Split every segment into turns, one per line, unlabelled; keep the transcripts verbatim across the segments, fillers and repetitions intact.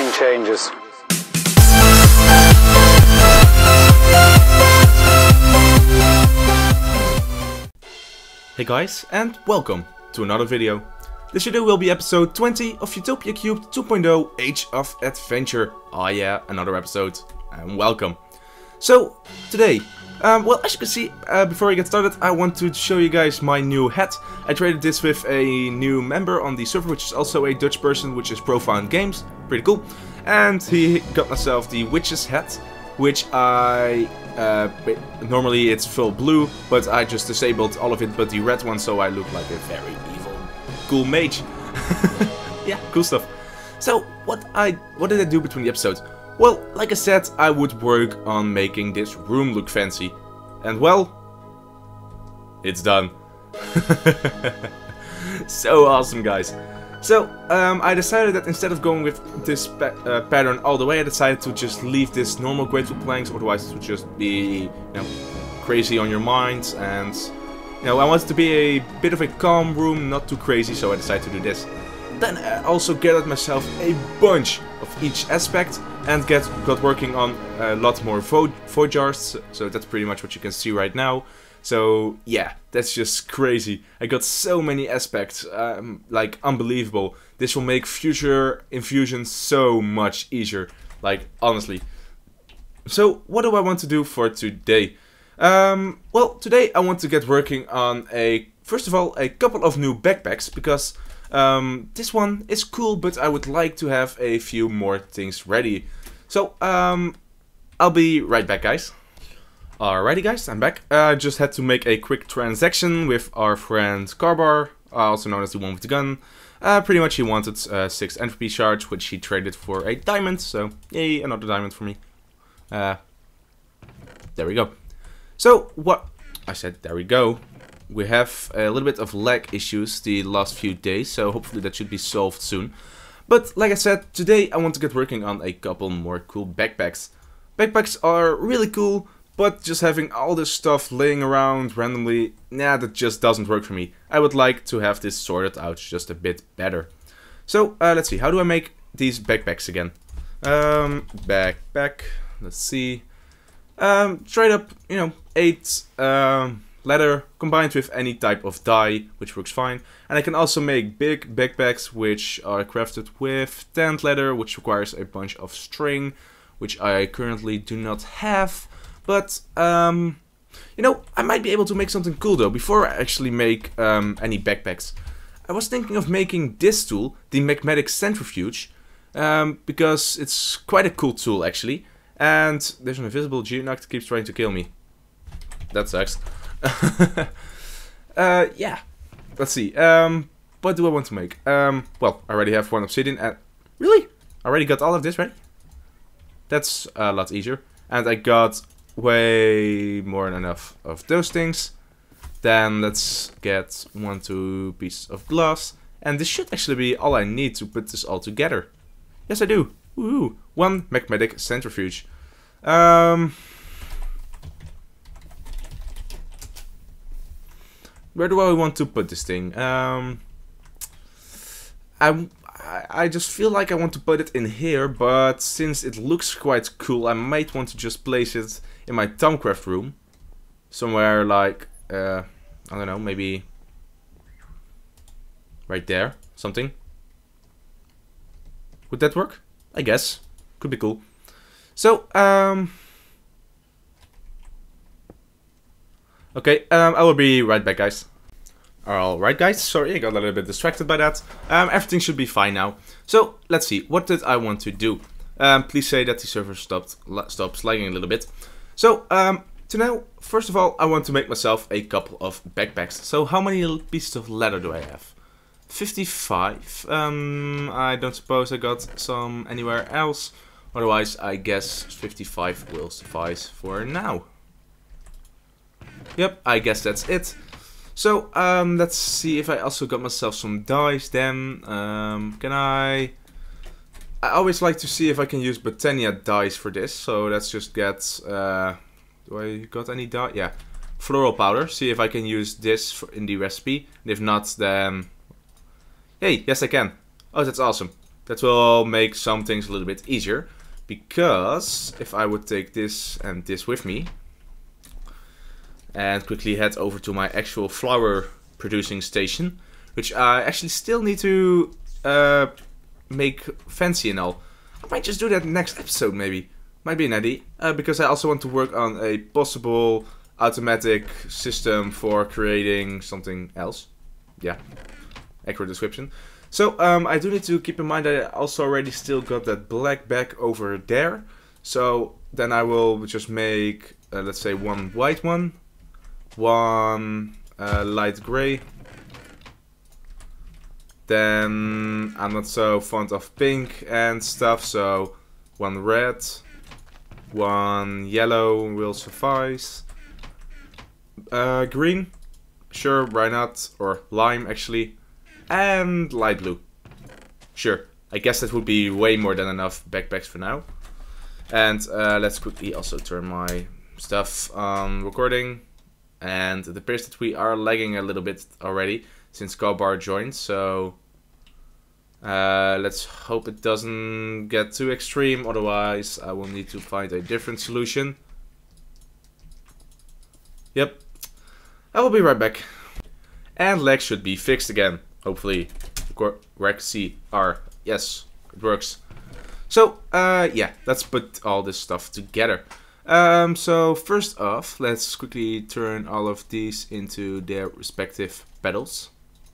nothing changes.
Hey guys, and welcome to another video. This video will be episode twenty of Utopia Cubed two point oh Age of Adventure. Oh yeah, another episode, and welcome. So, today, um, well, as you can see, uh, before I get started, I want to show you guys my new hat. I traded this with a new member on the server, which is also a Dutch person, which is Profound Games. Pretty cool. And he got myself the Witch's hat, which I... Uh, normally it's full blue, but I just disabled all of it but the red one, so I look like a very evil, cool mage. Yeah, cool stuff. So, what I what did I do between the episodes? Well, like I said, I would work on making this room look fancy. And well, it's done. So awesome, guys. So, um, I decided that instead of going with this pa uh, pattern all the way, I decided to just leave this normal grateful planks, otherwise it would just be, you know, crazy on your mind, and, you know, I wanted to be a bit of a calm room, not too crazy, so I decided to do this. Then I also gathered myself a bunch of each aspect, and get got working on a lot more void, void jars, so that's pretty much what you can see right now. So yeah, that's just crazy. I got so many aspects, um, like unbelievable. This will make future infusions so much easier, like honestly. So what do I want to do for today? Um, well, today I want to get working on a, first of all, a couple of new backpacks, because um, this one is cool, but I would like to have a few more things ready. So um, I'll be right back, guys. Alrighty guys, I'm back. I uh, just had to make a quick transaction with our friend Carbar, also known as the one with the gun. Uh, pretty much he wanted uh, six entropy shards, which he traded for a diamond, so yay, another diamond for me. Uh, there we go. So, what... I said there we go. We have a little bit of lag issues the last few days, so hopefully that should be solved soon. But, like I said, today I want to get working on a couple more cool backpacks. Backpacks are really cool, but just having all this stuff laying around randomly, nah, that just doesn't work for me. I would like to have this sorted out just a bit better. So, uh, let's see, how do I make these backpacks again? Um, backpack, let's see. Um, straight up, you know, eight um, leather combined with any type of dye, which works fine. And I can also make big backpacks, which are crafted with tanned leather, which requires a bunch of string, which I currently do not have. But, um, you know, I might be able to make something cool though, before I actually make um, any backpacks. I was thinking of making this tool, the Magmatic Centrifuge, um, because it's quite a cool tool actually. And there's an invisible Geonaut that keeps trying to kill me. That sucks. uh, yeah, let's see. Um, what do I want to make? Um, well, I already have one obsidian and... Really? I already got all of this ready? That's a lot easier. And I got way more than enough of those things. Then let's get one, two pieces of glass. And this should actually be all I need to put this all together. Yes, I do. Woohoo! One Magmatic Centrifuge. Um, where do I want to put this thing? Um, I, I just feel like I want to put it in here, but since it looks quite cool, I might want to just place it in my Thaumcraft room. Somewhere like, uh, I don't know, maybe right there, something. Would that work? I guess. Could be cool. So, um... okay, um, I will be right back, guys. Alright, guys, sorry, I got a little bit distracted by that. Um, everything should be fine now. So, let's see, what did I want to do? Um, please say that the server stopped, stopped lagging a little bit. So, um, to now, first of all, I want to make myself a couple of backpacks. So, how many pieces of leather do I have? fifty-five. Um, I don't suppose I got some anywhere else. Otherwise, I guess fifty-five will suffice for now. Yep, I guess that's it. So, um, let's see if I also got myself some dyes then. Um, can I... I always like to see if I can use Botania dyes for this. So, let's just get... Uh, do I got any dye? Yeah. Floral powder. See if I can use this for in the recipe. And if not, then... Hey, yes I can. Oh, that's awesome. That will make some things a little bit easier. Because if I would take this and this with me, and quickly head over to my actual flower producing station, which I actually still need to uh, make fancy and all. I might just do that next episode maybe. Might be an idea. Uh, because I also want to work on a possible automatic system for creating something else. Yeah, accurate description. So um, I do need to keep in mind that I also already still got that black bag over there. So then I will just make, uh, let's say, one white one, one uh, light gray. Then I'm not so fond of pink and stuff, so one red, one yellow will suffice. Uh, green, sure, why not? Or lime actually. And light blue. Sure, I guess that would be way more than enough backpacks for now. And uh, let's quickly also turn my stuff on recording. And it appears that we are lagging a little bit already since Cowbar joined, so uh, let's hope it doesn't get too extreme, otherwise I will need to find a different solution. Yep, I will be right back. And lag should be fixed again, hopefully. Rec C R, yes, it works. So, uh, yeah, let's put all this stuff together. Um, so first off, let's quickly turn all of these into their respective pedals.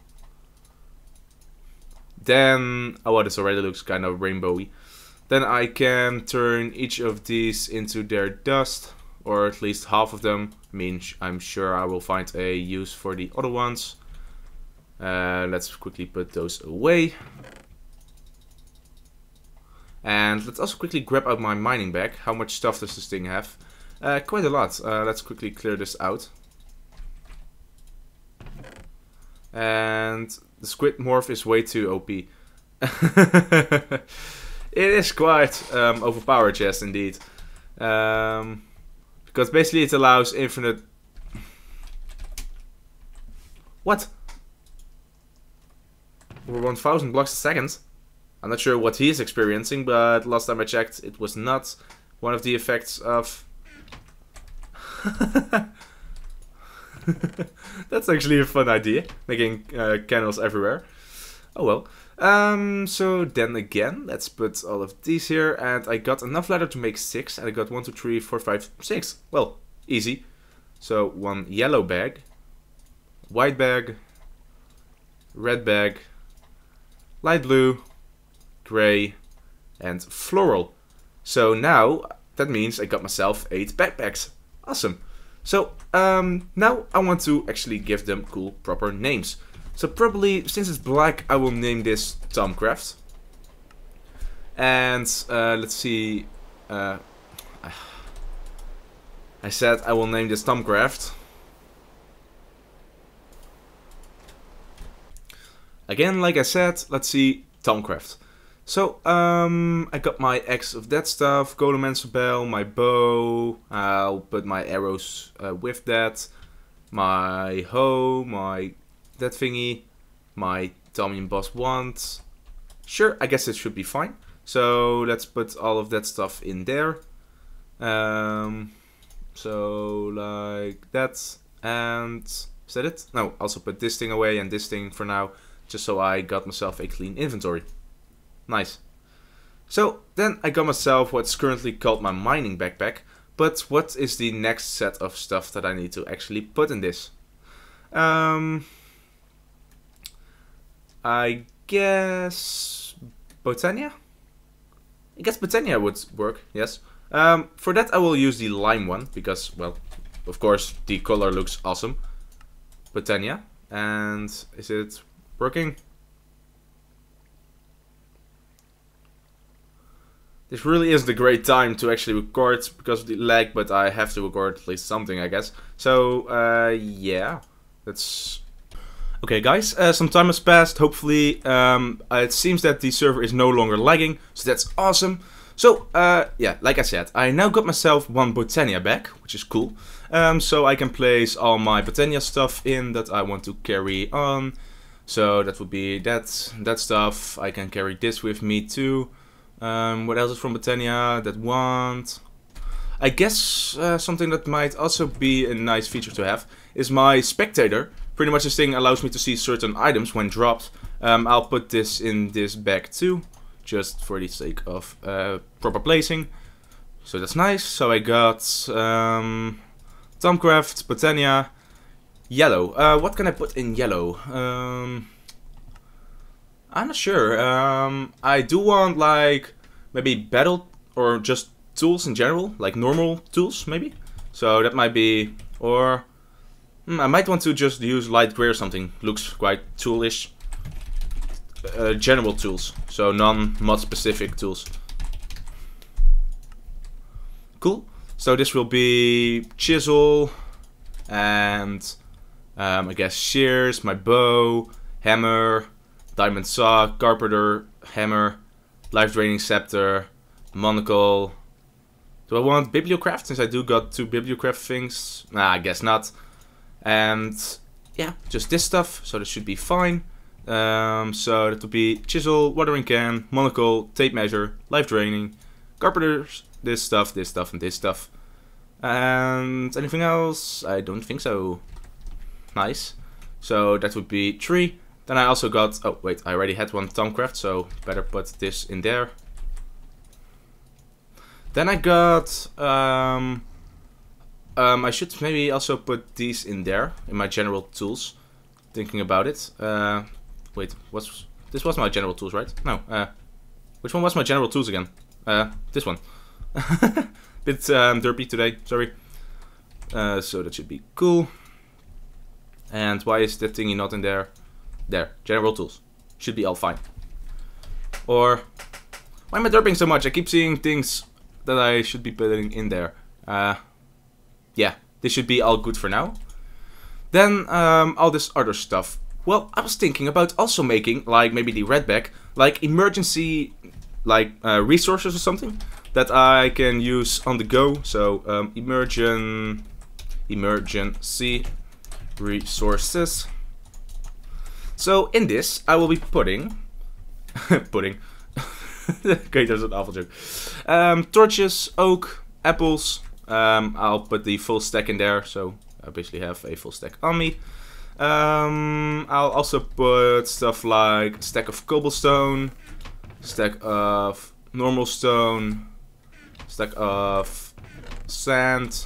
Then, oh, well, this already looks kind of rainbowy. Then I can turn each of these into their dust, or at least half of them. I mean, I'm sure I will find a use for the other ones. Uh, let's quickly put those away. And let's also quickly grab out my mining bag. How much stuff does this thing have? Uh, quite a lot. Uh, let's quickly clear this out. And the squid morph is way too O P. It is quite um, overpowered, yes, indeed. Um, because basically it allows infinite... What? Over one thousand blocks a second? I'm not sure what he is experiencing, but last time I checked, it was not one of the effects of... That's actually a fun idea, making uh, candles everywhere. Oh well. Um, so then again, let's put all of these here, and I got enough leather to make six, and I got one, two, three, four, five, six. Well, easy. So one yellow bag, white bag, red bag, light blue, gray, and floral. So now that means I got myself eight backpacks. Awesome. So um, now I want to actually give them cool proper names. So probably, since it's black, I will name this Tomcraft. And uh, let's see. Uh, I said I will name this Tomcraft. Again, like I said, let's see, Tomcraft. So, um, I got my axe of that stuff, Golemancer bell, my bow, I'll put my arrows uh, with that, my hoe, my that thingy, my Tommy and Boss wand. Sure, I guess it should be fine. So, let's put all of that stuff in there. Um, so, like that, and is that it? No, also put this thing away and this thing for now, just so I got myself a clean inventory. Nice. So then I got myself what's currently called my mining backpack, but what is the next set of stuff that I need to actually put in this? Um, I guess Botania? I guess Botania would work, yes. Um, for that I will use the lime one, because, well, of course the color looks awesome. Botania. And is it working? This really isn't a great time to actually record because of the lag, but I have to record at least something, I guess. So, uh, yeah, that's... Okay, guys, uh, some time has passed, hopefully. Um, it seems that the server is no longer lagging, so that's awesome. So, uh, yeah, like I said, I now got myself one Botania bag, which is cool. Um, so I can place all my Botania stuff in that I want to carry on. So that would be that that stuff. I can carry this with me too. Um, what else is from Botania? That wand. I guess uh, something that might also be a nice feature to have is my spectator. Pretty much this thing allows me to see certain items when dropped. Um, I'll put this in this bag too, just for the sake of uh, proper placing. So that's nice. So I got um, Thaumcraft, Botania, yellow. Uh, what can I put in yellow? Um, I'm not sure. Um, I do want like maybe battle or just tools in general, like normal tools maybe. So that might be, or hmm, I might want to just use light gray or something. Looks quite toolish. Uh, general tools, so non-mod specific tools. Cool. So this will be chisel and um, I guess shears, my bow, hammer, diamond saw, carpenter, hammer, life draining scepter, monocle. Do I want bibliocraft since I do got two bibliocraft things? Nah, I guess not. And yeah, just this stuff, so this should be fine. Um, so that would be chisel, watering can, monocle, tape measure, life draining, carpenters, this stuff, this stuff, and this stuff. And anything else? I don't think so. Nice. So that would be three. Then I also got, oh wait, I already had one Thaumcraft, so better put this in there. Then I got, um, um, I should maybe also put these in there, in my general tools. Thinking about it. Uh, wait, what's, this was my general tools, right? No, uh, which one was my general tools again? Uh, this one. Bit um, derpy today, sorry. Uh, so that should be cool. And why is that thingy not in there? There, general tools. Should be all fine. Or, why am I derping so much? I keep seeing things that I should be putting in there. Uh, yeah, this should be all good for now. Then, um, all this other stuff. Well, I was thinking about also making, like, maybe the red bag, like, emergency, like, uh, resources or something that I can use on the go. So, um, emergent, emergency resources. So, in this, I will be putting, putting, okay, there's an awful joke. Um, torches, oak, apples. Um, I'll put the full stack in there, so I basically have a full stack on me. Um, I'll also put stuff like stack of cobblestone, stack of normal stone, stack of sand,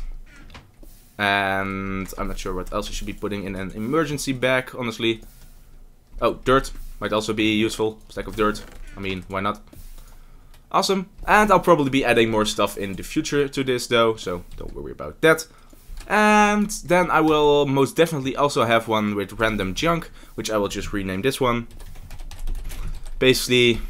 and I'm not sure what else I should be putting in an emergency bag, honestly. Oh, dirt might also be useful. Stack of dirt. I mean, why not? Awesome. And I'll probably be adding more stuff in the future to this though, so don't worry about that. And then I will most definitely also have one with random junk, which I will just rename this one. Basically,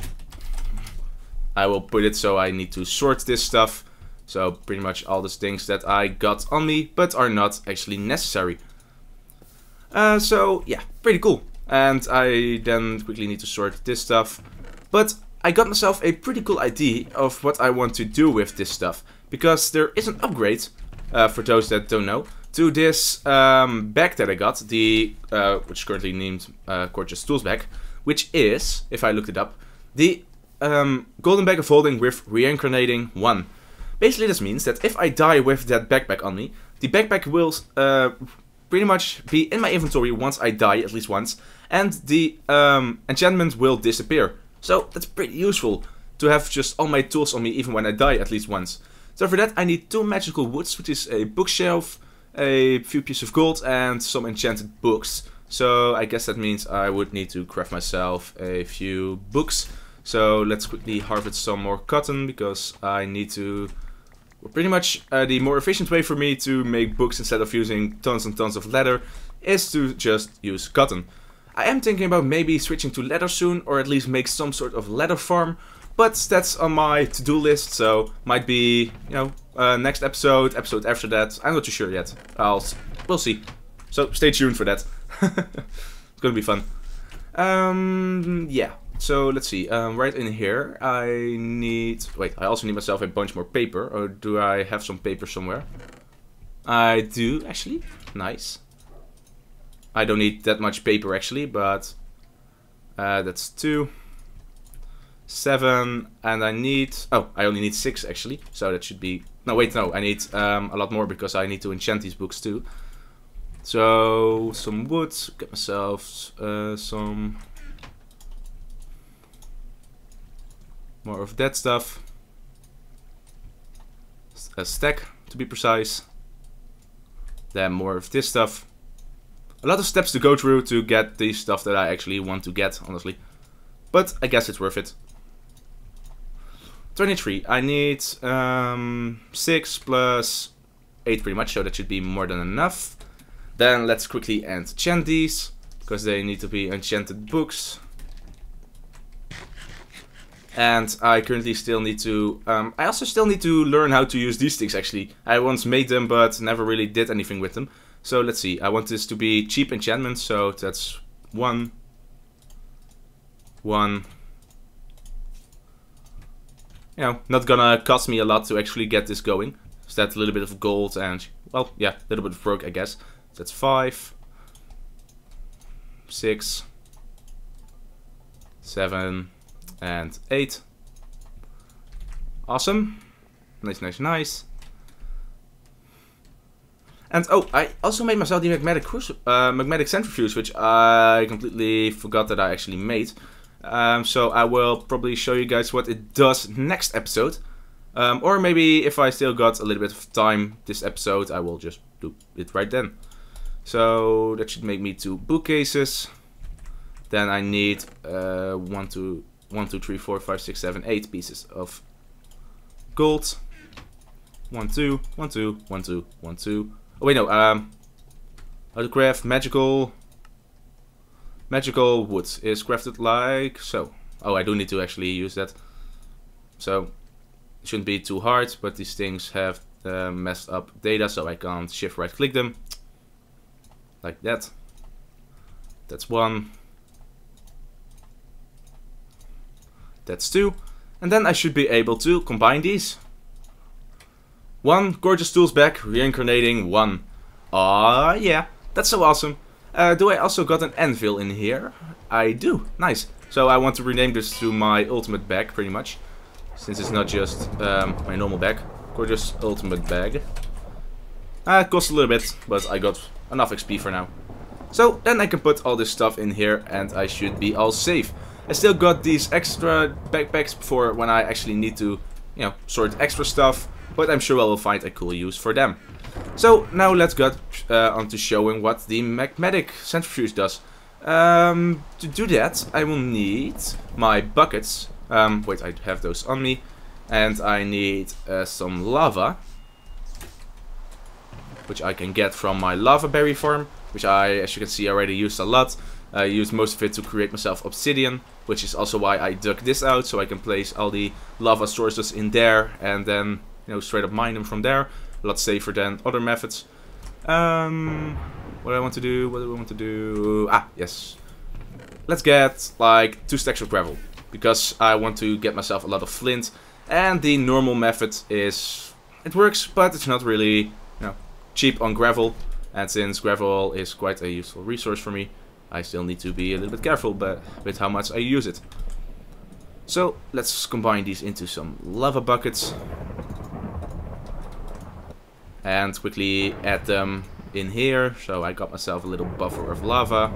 I will put it so I need to sort this stuff. So pretty much all the things that I got on me, but are not actually necessary. Uh, so yeah, pretty cool. And I then quickly need to sort this stuff. But I got myself a pretty cool idea of what I want to do with this stuff. Because there is an upgrade, uh, for those that don't know, to this um, bag that I got, the uh, which is currently named uh, Gorgeous Tools bag, which is, if I looked it up, the um, Golden Bag of Holding with Reincarnating one. Basically this means that if I die with that backpack on me, the backpack will uh, pretty much be in my inventory once I die, at least once, and the um, enchantment will disappear. So that's pretty useful to have just all my tools on me even when I die at least once. So for that I need two magical woods, which is a bookshelf, a few pieces of gold and some enchanted books. So I guess that means I would need to craft myself a few books. So let's quickly harvest some more cotton because I need to... Well, pretty much uh, the more efficient way for me to make books instead of using tons and tons of leather is to just use cotton. I am thinking about maybe switching to leather soon, or at least make some sort of leather farm, but that's on my to-do list, so might be, you know, uh, next episode, episode after that. I'm not too sure yet. I'll, we'll see. So stay tuned for that. It's gonna be fun. Um, yeah. So let's see. Um, right in here, I need. Wait, I also need myself a bunch more paper. Or do I have some paper somewhere? I do actually. Nice. I don't need that much paper actually, but uh, that's two, seven, and I need, oh, I only need six actually, so that should be, no wait, no, I need um, a lot more because I need to enchant these books too. So, some wood, get myself uh, some more of that stuff, a stack to be precise, then more of this stuff. A lot of steps to go through to get the stuff that I actually want to get, honestly. But I guess it's worth it. twenty-three. I need um, six plus eight pretty much, so that should be more than enough. Then let's quickly enchant these, because they need to be enchanted books. And I currently still need to... Um, I also still need to learn how to use these things actually. I once made them, but never really did anything with them. So let's see, I want this to be cheap enchantment, so that's one, one, you know, not gonna cost me a lot to actually get this going. So that's a little bit of gold and, well, yeah, a little bit of work I guess. So that's five, six, seven, and eight. Awesome, nice, nice, nice. And oh, I also made myself the magnetic, uh, magnetic centrifuge, which I completely forgot that I actually made. Um, so I will probably show you guys what it does next episode. Um, or maybe if I still got a little bit of time this episode, I will just do it right then. So that should make me two bookcases. Then I need uh, one, two, one, two, three, four, five, six, seven, eight pieces of gold. One, two, one, two, one, two, one, two. Oh wait, no, um, how to craft magical, magical wood is crafted like so. Oh, I do need to actually use that. So, it shouldn't be too hard, but these things have uh, messed up data, so I can't shift right click them. Like that. That's one. That's two. And then I should be able to combine these. One gorgeous tools back, reincarnating one. Aw, yeah, that's so awesome. Uh, do I also got an anvil in here? I do, nice. So I want to rename this to my ultimate bag, pretty much. Since it's not just um, my normal bag. Gorgeous ultimate bag. Uh, it costs a little bit, but I got enough X P for now. So then I can put all this stuff in here and I should be all safe. I still got these extra backpacks for when I actually need to, you know, sort extra stuff. But I'm sure I will find a cool use for them. So now let's get uh, on to showing what the magnetic centrifuge does. Um, to do that, I will need my buckets. Um, wait, I have those on me. And I need uh, some lava. Which I can get from my lava berry farm. Which I, as you can see, already used a lot. I used most of it to create myself obsidian. Which is also why I dug this out. So I can place all the lava sources in there. And then, you know, straight up mine them from there. A lot safer than other methods. Um, what do I want to do? What do I want to do? Ah, yes. Let's get like two stacks of gravel. Because I want to get myself a lot of flint. And the normal method is... It works, but it's not really, you know, cheap on gravel. And since gravel is quite a useful resource for me, I still need to be a little bit careful but with how much I use it. So let's combine these into some lava buckets. And quickly add them in here. So I got myself a little buffer of lava.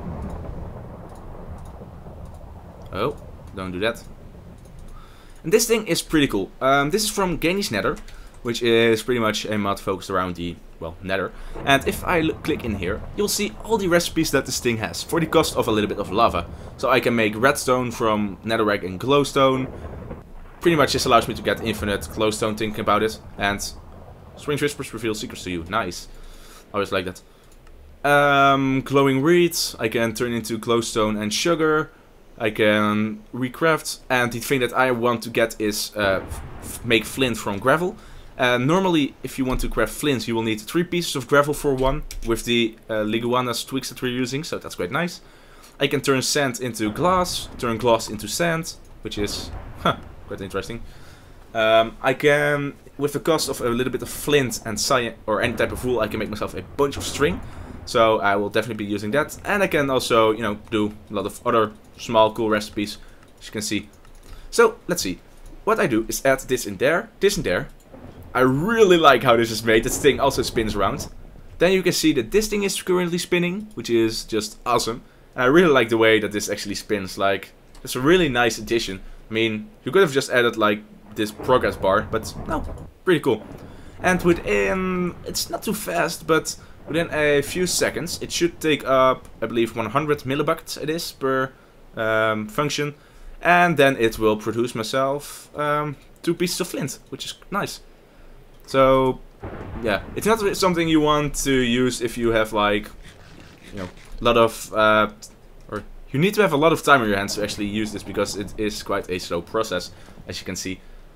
Oh, don't do that. And this thing is pretty cool. Um, this is from Gainy's Nether, which is pretty much a mod focused around the, well, Nether. And if I look, click in here, you'll see all the recipes that this thing has for the cost of a little bit of lava. So I can make redstone from netherrack and glowstone. Pretty much this allows me to get infinite glowstone thinking about it. And Strange Whispers reveal secrets to you. Nice. I always like that. Um, glowing reeds. I can turn into glowstone and sugar. I can recraft. And the thing that I want to get is uh, f make flint from gravel. Uh, normally, if you want to craft flint, you will need three pieces of gravel for one. With the uh, Liguanas twigs that we're using. So that's quite nice. I can turn sand into glass. Turn glass into sand. Which is huh, quite interesting. Um, I can, with the cost of a little bit of flint and cyan or any type of wool, I can make myself a bunch of string. So I will definitely be using that. And I can also, you know, do a lot of other small cool recipes, as you can see. So let's see. What I do is add this in there, this in there. I really like how this is made. This thing also spins around. Then you can see that this thing is currently spinning, which is just awesome. And I really like the way that this actually spins. Like, it's a really nice addition. I mean, you could have just added like this progress bar, but no, pretty cool. And within, it's not too fast, but within a few seconds, it should take up, I believe, one hundred millibuckets it is per um, function. And then it will produce myself um, two pieces of flint, which is nice. So, yeah, it's not something you want to use if you have like, you know, a lot of, uh, or you need to have a lot of time on your hands to actually use this, because it is quite a slow process, as you can see.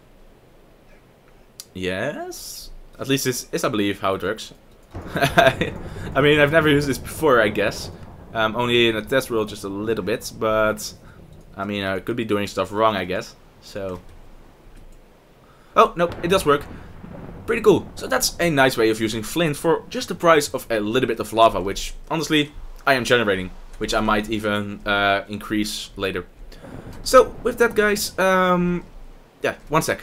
Yes, at least this is, I believe, how it works. I mean, I've never used this before, I guess. Um, only in a test world just a little bit, but I mean, I could be doing stuff wrong, I guess. So, oh, nope, it does work. Pretty cool. So that's a nice way of using flint for just the price of a little bit of lava, which, honestly, I am generating. Which I might even uh, increase later. So, with that, guys, um, yeah, one sec.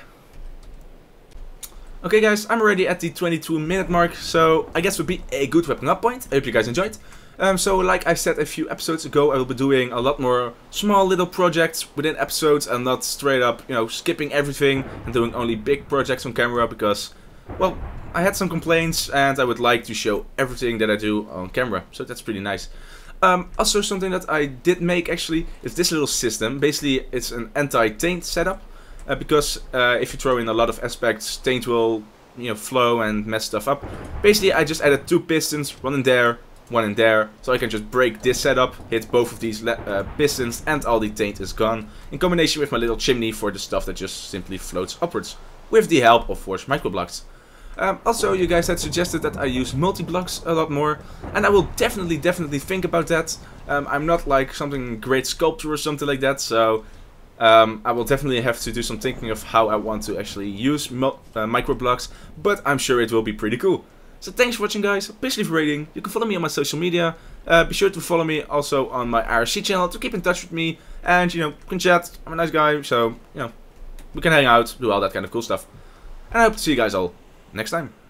Okay, guys, I'm already at the twenty-two minute mark, so I guess would be a good wrapping up point. I hope you guys enjoyed. Um, so, like I said a few episodes ago, I will be doing a lot more small little projects within episodes and not straight up, you know, skipping everything and doing only big projects on camera, because, well, I had some complaints and I would like to show everything that I do on camera, so that's pretty nice. Um, also, something that I did make actually is this little system. Basically, it's an anti-taint setup, uh, because uh, if you throw in a lot of aspects, taint will, you know, flow and mess stuff up. Basically, I just added two pistons, one in there, one in there, so I can just break this setup, hit both of these uh, pistons, and all the taint is gone, in combination with my little chimney for the stuff that just simply floats upwards, with the help of Forge Microblocks. Um, also, you guys had suggested that I use multi-blocks a lot more, and I will definitely, definitely think about that. Um, I'm not like something great sculptor or something like that, so um, I will definitely have to do some thinking of how I want to actually use uh, microblocks, but I'm sure it will be pretty cool. So thanks for watching, guys. Please leave a rating. You can follow me on my social media. Uh, be sure to follow me also on my I R C channel to keep in touch with me, and, you know, we can chat. I'm a nice guy, so, you know, we can hang out, do all that kind of cool stuff. And I hope to see you guys all next time.